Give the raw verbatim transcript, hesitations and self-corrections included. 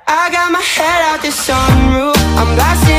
I got my head out the sunroof, I'm blasting